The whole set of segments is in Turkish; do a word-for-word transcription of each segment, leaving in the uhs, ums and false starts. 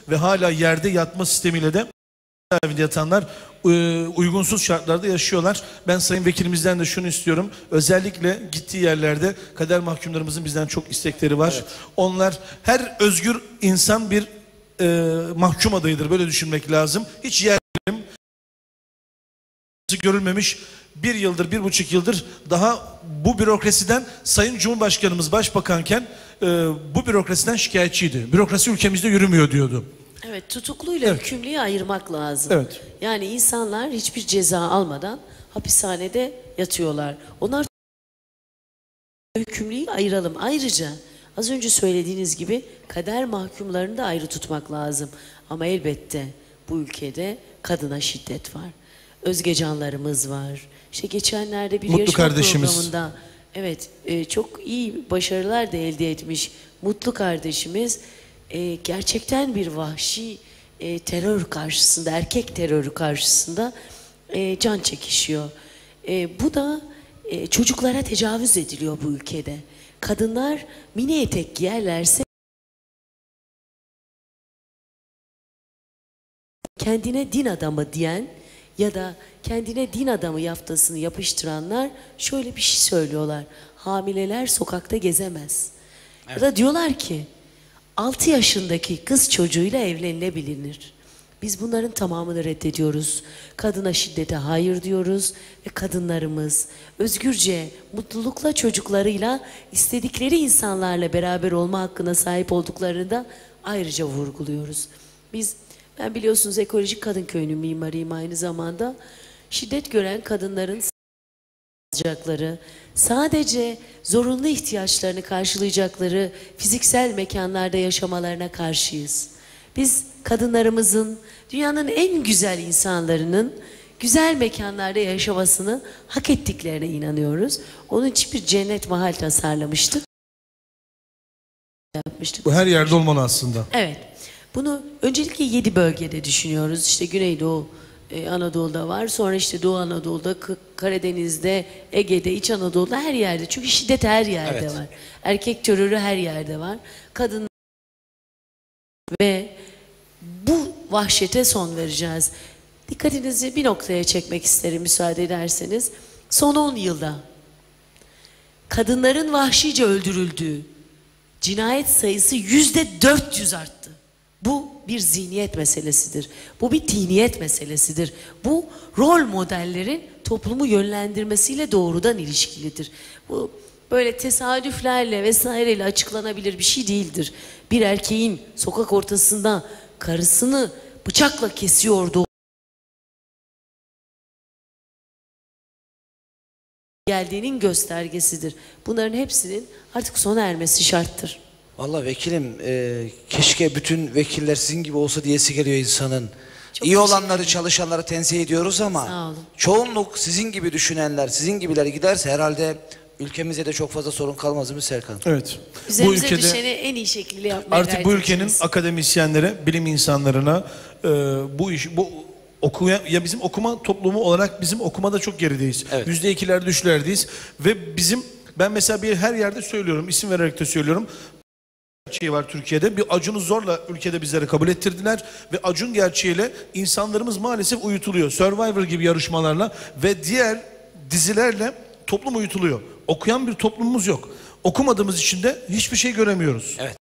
ve hala yerde yatma sistemiyle de evinde yatanlar e, uygunsuz şartlarda yaşıyorlar. Ben Sayın Vekilimizden de şunu istiyorum. Özellikle gittiği yerlerde kader mahkumlarımızın bizden çok istekleri var. Evet. Onlar, her özgür insan bir e, mahkum adayıdır. Böyle düşünmek lazım. Hiç yerim görülmemiş bir yıldır, bir buçuk yıldır daha bu bürokrasiden Sayın Cumhurbaşkanımız başbakanken e, bu bürokrasiden şikayetçiydi. Bürokrasi ülkemizde yürümüyor diyordu. Evet, tutukluyla evet. hükümlüyü ayırmak lazım. Evet. Yani insanlar hiçbir ceza almadan hapishanede yatıyorlar. Onlar hükümlüyü ayıralım. Ayrıca az önce söylediğiniz gibi kader mahkumlarını da ayrı tutmak lazım. Ama elbette bu ülkede kadına şiddet var. Özgecanlarımız var. İşte geçenlerde bir Mutlu yaşam kardeşimiz. programında evet e, çok iyi başarılar da elde etmiş Mutlu kardeşimiz e, gerçekten bir vahşi e, terör karşısında, erkek terörü karşısında e, can çekişiyor. E, bu da e, çocuklara tecavüz ediliyor bu ülkede. Kadınlar mini etek giyerlerse kendine din adamı diyen ya da kendine din adamı yaftasını yapıştıranlar şöyle bir şey söylüyorlar. Hamileler sokakta gezemez. Evet. Ya da diyorlar ki altı yaşındaki kız çocuğuyla evlenilebilir. Biz bunların tamamını reddediyoruz. Kadına şiddete hayır diyoruz ve kadınlarımız özgürce, mutlulukla çocuklarıyla istedikleri insanlarla beraber olma hakkına sahip olduklarını da ayrıca vurguluyoruz. Biz Ben biliyorsunuz Ekolojik Kadın Köyü'nün mimarıyım aynı zamanda. Şiddet gören kadınların sadece zorunlu ihtiyaçlarını karşılayacakları fiziksel mekanlarda yaşamalarına karşıyız. Biz kadınlarımızın, dünyanın en güzel insanlarının güzel mekanlarda yaşamasını hak ettiklerine inanıyoruz. Onun için bir cennet mahal tasarlamıştık. Yapmıştık. Bu her yerde olmalı aslında. Evet. Bunu öncelikle yedi bölgede düşünüyoruz. İşte Güneydoğu e, Anadolu'da var. Sonra işte Doğu Anadolu'da, Karadeniz'de, Ege'de, İç Anadolu'da, her yerde. Çünkü şiddet her yerde evet. var. Erkek terörü her yerde var. Kadın ve bu vahşete son vereceğiz. Dikkatinizi bir noktaya çekmek isterim müsaade ederseniz. Son on yılda kadınların vahşice öldürüldüğü cinayet sayısı yüzde dört yüz arttı. Bu bir zihniyet meselesidir. Bu bir diniyet meselesidir. Bu rol modellerin toplumu yönlendirmesiyle doğrudan ilişkilidir. Bu böyle tesadüflerle vesaireyle açıklanabilir bir şey değildir. Bir erkeğin sokak ortasında karısını bıçakla kesiyordu geldiğinin göstergesidir. Bunların hepsinin artık sona ermesi şarttır. Vallahi vekilim e, keşke bütün vekiller sizin gibi olsa diyesi geliyor insanın. Çok İyi olanları, çalışanları tenzih ediyoruz ama Sağ olun. çoğunluk sizin gibi düşünenler, sizin gibiler giderse herhalde ülkemizde de çok fazla sorun kalmaz mı Serkan? Evet. Üzerimize bu ülkede düşeni en iyi şekilde yapmaya artık bu ülkenin edeceğiz. Akademisyenlere, bilim insanlarına e, bu iş, bu okuya, ya bizim okuma toplumu olarak bizim okumada çok gerideyiz. Evet. Yüzde ikilerde, üçlerdeyiz ve bizim, ben mesela bir her yerde söylüyorum, isim vererek de söylüyorum. Gerçeği var Türkiye'de. Bir Acun'u zorla ülkede bizlere kabul ettirdiler ve Acun gerçeğiyle insanlarımız maalesef uyutuluyor. Survivor gibi yarışmalarla ve diğer dizilerle toplum uyutuluyor. Okuyan bir toplumumuz yok. Okumadığımız için de hiçbir şey göremiyoruz. Evet.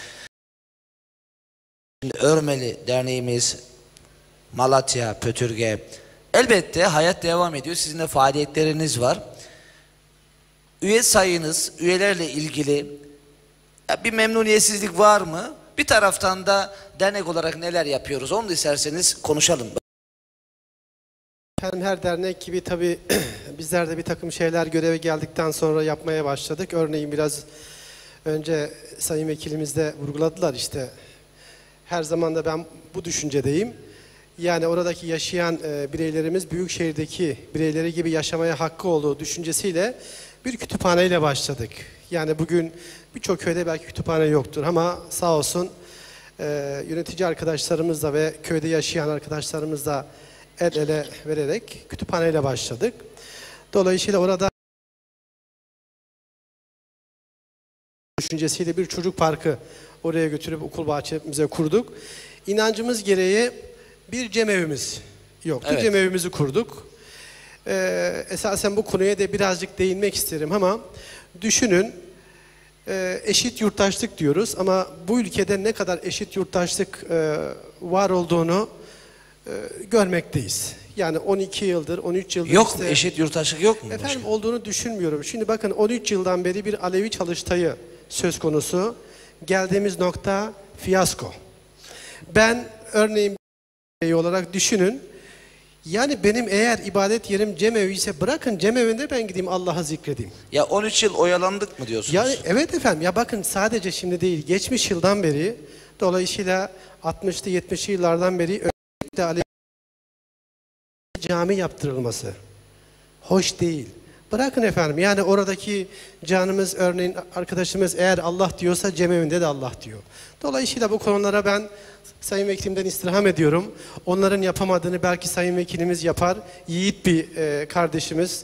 Şimdi Örmeli Derneğimiz, Malatya, Pötürge, elbette hayat devam ediyor. Sizin de faaliyetleriniz var. Üye sayınız, üyelerle ilgili bir memnuniyetsizlik var mı? Bir taraftan da dernek olarak neler yapıyoruz? Onu da isterseniz konuşalım. Efendim, her dernek gibi tabii bizler de bir takım şeyler göreve geldikten sonra yapmaya başladık. Örneğin biraz önce Sayın Vekilimiz de vurguladılar işte. Her zaman da ben bu düşüncedeyim. Yani oradaki yaşayan e, bireylerimiz büyük şehirdeki bireyleri gibi yaşamaya hakkı olduğu düşüncesiyle bir kütüphaneyle başladık. Yani bugün birçok köyde belki kütüphane yoktur ama sağ olsun e, yönetici arkadaşlarımızla ve köyde yaşayan arkadaşlarımızla el ele vererek kütüphaneyle başladık. Dolayısıyla orada düşüncesiyle bir çocuk parkı oraya götürüp okul bahçemize kurduk. inancımız gereği bir cemevimiz yoktu. Evet. Cemevimizi kurduk. Ee, esasen bu konuya da birazcık değinmek isterim ama düşünün, e, eşit yurttaşlık diyoruz ama bu ülkede ne kadar eşit yurttaşlık e, var olduğunu e, görmekteyiz. Yani on iki yıldır, on üç yıldır... Yok işte, mu? Eşit yurttaşlık yok mu? Efendim başkanım? olduğunu düşünmüyorum. Şimdi bakın on üç yıldan beri bir Alevi çalıştayı söz konusu. Geldiğimiz nokta fiyasko. Ben örneğin bir olarak düşünün. Yani benim eğer ibadet yerim cemevi ise bırakın cemevinde ben gideyim Allah'ı zikredeyim. Ya on üç yıl oyalandık mı diyorsunuz? Yani evet efendim ya bakın sadece şimdi değil geçmiş yıldan beri dolayısıyla altmışlı yetmişli yıllardan beri özellikle Alevi cami yaptırılması hoş değil. Bırakın efendim yani oradaki canımız örneğin arkadaşımız eğer Allah diyorsa cemevinde de Allah diyor. Dolayısıyla bu konulara ben Sayın Vekilimden istirham ediyorum. Onların yapamadığını belki Sayın Vekilimiz yapar. Yiğit bir e, kardeşimiz.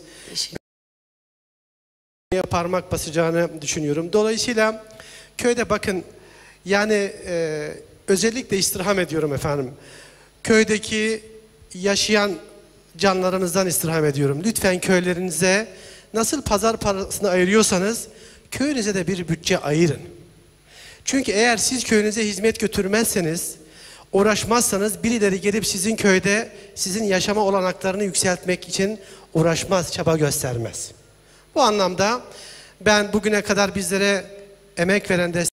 Parmak basacağını düşünüyorum. Dolayısıyla köyde bakın yani e, özellikle istirham ediyorum efendim. Köydeki yaşayan canlarınızdan istirham ediyorum. Lütfen köylerinize nasıl pazar parasını ayırıyorsanız köyünüze de bir bütçe ayırın. Çünkü eğer siz köyünüze hizmet götürmezseniz, uğraşmazsanız birileri gelip sizin köyde sizin yaşama olanaklarını yükseltmek için uğraşmaz, çaba göstermez. Bu anlamda ben bugüne kadar bizlere emek veren de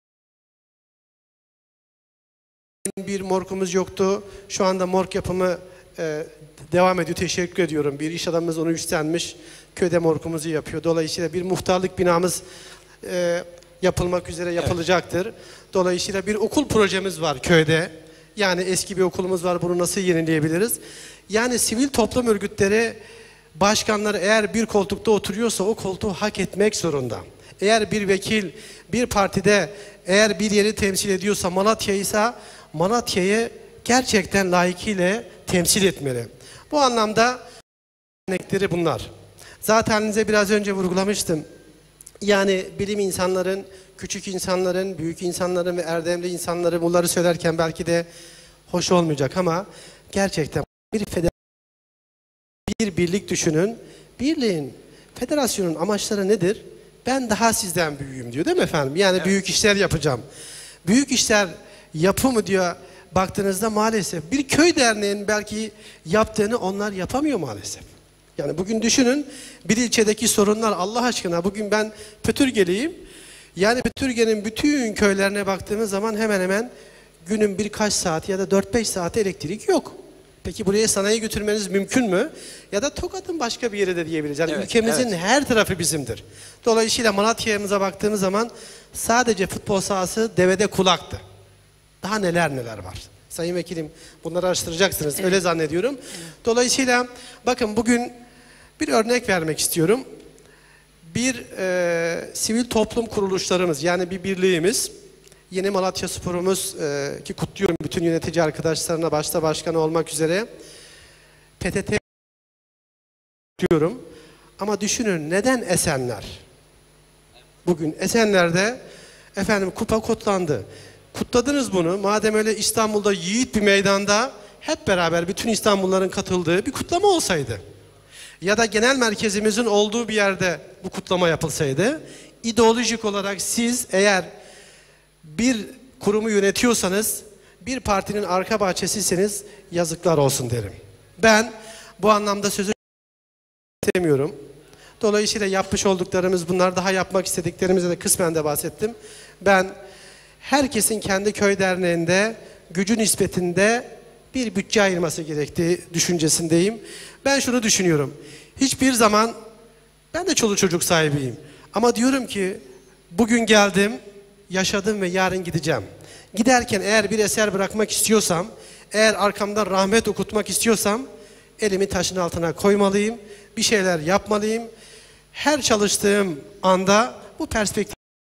bir morgumuz yoktu. Şu anda morg yapımı e, devam ediyor. Teşekkür ediyorum. Bir iş adamımız onu üstlenmiş. Köyde morgumuzu yapıyor. Dolayısıyla bir muhtarlık binamız e, yapılmak üzere yapılacaktır. Evet. Dolayısıyla bir okul projemiz var köyde. Yani eski bir okulumuz var. Bunu nasıl yenileyebiliriz? Yani sivil toplum örgütleri başkanları eğer bir koltukta oturuyorsa o koltuğu hak etmek zorunda. Eğer bir vekil bir partide eğer bir yeri temsil ediyorsa Malatya ise Malatya'yı gerçekten layıkıyla temsil etmeli. Bu anlamda örnekleri bunlar. Zaten size biraz önce vurgulamıştım. Yani bilim insanların, küçük insanların, büyük insanların ve erdemli insanların bunları söylerken belki de hoş olmayacak ama gerçekten bir federasyon, bir birlik düşünün. Birliğin, federasyonun amaçları nedir? Ben daha sizden büyüğüm diyor değil mi efendim? Yani evet. Büyük işler yapacağım. Büyük işler yapı mı diyor baktığınızda maalesef. Bir köy derneğinin belki yaptığını onlar yapamıyor maalesef. Yani bugün düşünün bir ilçedeki sorunlar Allah aşkına bugün ben Pötürgeliyim. Yani Pötürge'nin bütün köylerine baktığımız zaman hemen hemen günün birkaç saati ya da dört beş saati elektrik yok. Peki buraya sanayi götürmeniz mümkün mü? Ya da Tokat'ın başka bir yere de diyebiliriz. Yani evet, ülkemizin evet. her tarafı bizimdir. Dolayısıyla Malatya'mıza baktığımız zaman sadece futbol sahası devede kulaktı. Daha neler neler var. Sayın Vekilim bunları araştıracaksınız evet. öyle zannediyorum. Evet. Dolayısıyla bakın bugün bir örnek vermek istiyorum. Bir e, sivil toplum kuruluşlarımız yani bir birliğimiz yeni Malatya Spor'umuz e, ki kutluyorum bütün yönetici arkadaşlarına başta başkanı olmak üzere P T T diyorum. Ama düşünün neden Esenler? Bugün Esenler'de efendim kupa kutlandı. Kutladınız bunu. Madem öyle İstanbul'da yiğit bir meydanda hep beraber bütün İstanbulluların katıldığı bir kutlama olsaydı. Ya da genel merkezimizin olduğu bir yerde bu kutlama yapılsaydı. İdeolojik olarak siz eğer bir kurumu yönetiyorsanız, bir partinin arka bahçesiyseniz yazıklar olsun derim. Ben bu anlamda sözü istemiyorum. Dolayısıyla yapmış olduklarımız bunlar, daha yapmak istediklerimize de kısmen de bahsettim. Ben herkesin kendi köy derneğinde gücü nispetinde bir bütçe ayırması gerektiği düşüncesindeyim. Ben şunu düşünüyorum. Hiçbir zaman ben de çoluk çocuk sahibiyim. Ama diyorum ki bugün geldim, yaşadım ve yarın gideceğim. Giderken eğer bir eser bırakmak istiyorsam, eğer arkamdan rahmet okutmak istiyorsam elimi taşın altına koymalıyım. Bir şeyler yapmalıyım. Her çalıştığım anda bu perspektif.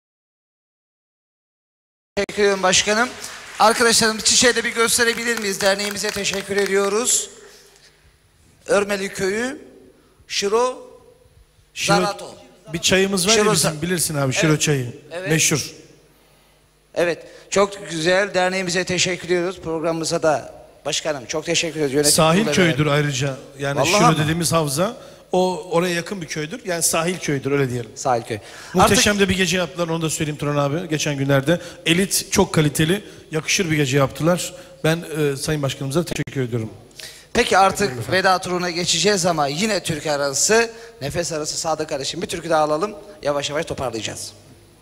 Teşekkür ederim başkanım. Arkadaşlarım Çişe'de bir gösterebilir miyiz? Derneğimize teşekkür ediyoruz. Örmeli Köyü, Şiro, Zarato. Bir çayımız var Şiro, ya bizim bilirsin abi Şiro evet. çayı. Evet. Meşhur. Evet, çok güzel. Derneğimize teşekkür ediyoruz. Programımıza da başkanım çok teşekkür ediyoruz. Yönetim Sahil kurulu köyüdür beraber. ayrıca. Yani Vallahi şurada mi? dediğimiz havza o oraya yakın bir köydür. Yani sahil köydür öyle diyelim. Sahil köy. Muhteşem de bir gece yaptılar, onu da söyleyeyim Turan abi. Geçen günlerde elit, çok kaliteli, yakışır bir gece yaptılar. Ben e, Sayın Başkanımıza teşekkür ediyorum. Peki artık veda turuna geçeceğiz ama yine türkü arası, nefes arası Sadık kardeşim. Bir türkü daha alalım, yavaş yavaş toparlayacağız.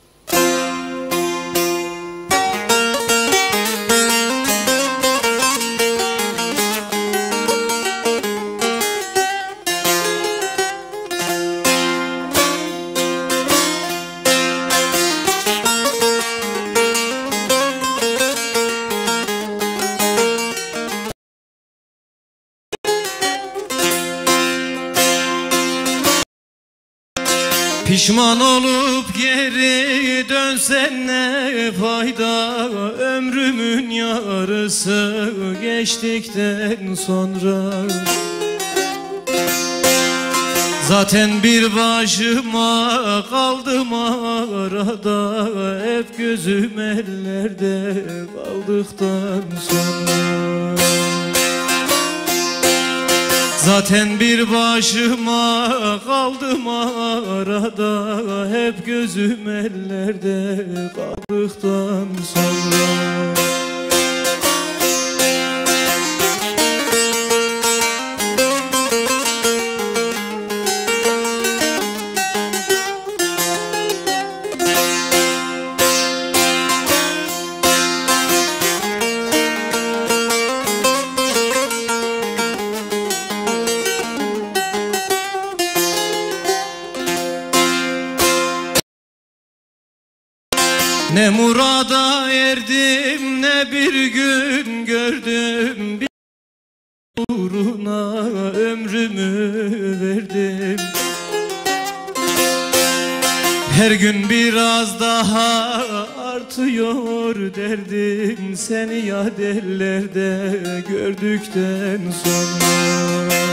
Pişman olup geri dönsen ne fayda, ömrümün yarısı geçtikten sonra. Zaten bir başıma kaldım arada, hep gözüm ellerde kaldıktan sonra. Zaten bir başıma kaldım arada, hep gözüm ellerde kaldıktan sonra. Ne murada erdim, ne bir gün gördüm, bir uğruna ömrümü verdim. Her gün biraz daha artıyor derdim, seni yad ellerde gördükten sonra.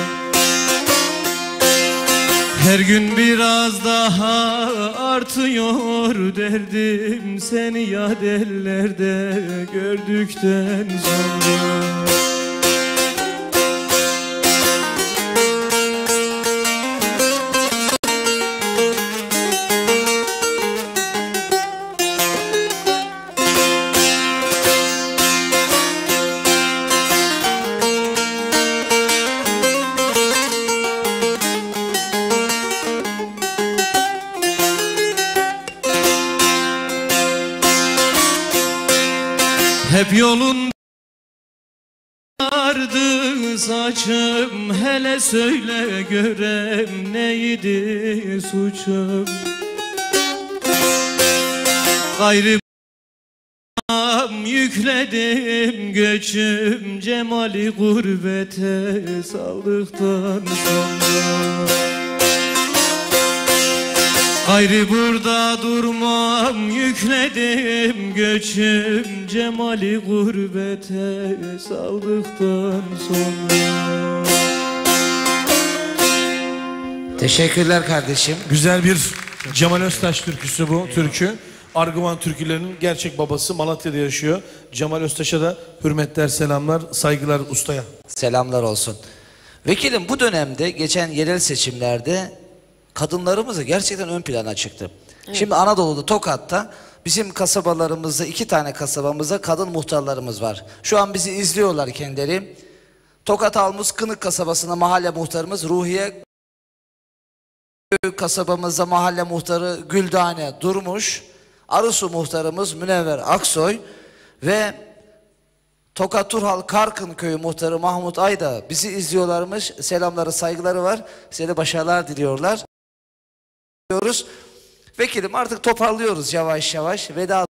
Her gün biraz daha artıyor derdim, seni yad ellerde gördükten sonra. Hep yolun vardı saçım, hele söyle görem neydi suçum. Gayrı yükledim göçüm, cemali gurbete saldıktan sonra. Gayrı burada durmam, yükledim göçüm, cemali gurbete saldıktan sonra. Teşekkürler kardeşim. Güzel bir Cemal Öztaş türküsü bu türkü. Argıvan türkülerinin gerçek babası Malatya'da yaşıyor. Cemal Öztaş'a da hürmetler, selamlar, saygılar ustaya. Selamlar olsun. Vekilim, bu dönemde geçen yerel seçimlerde kadınlarımız da gerçekten ön plana çıktı. Evet. Şimdi Anadolu'da, Tokat'ta bizim kasabalarımızda, iki tane kasabamızda kadın muhtarlarımız var. Şu an bizi izliyorlar kendileri. Tokat Almus Kınık kasabasında mahalle muhtarımız Ruhiye, kasabamızda mahalle muhtarı Güldane Durmuş, Arısu muhtarımız Münevver Aksoy ve Tokat Turhal Karkın köyü muhtarı Mahmut Ayda bizi izliyorlarmış. Selamları, saygıları var. Size de başarılar diliyorlar. Vekilim, artık toparlıyoruz yavaş yavaş. Veda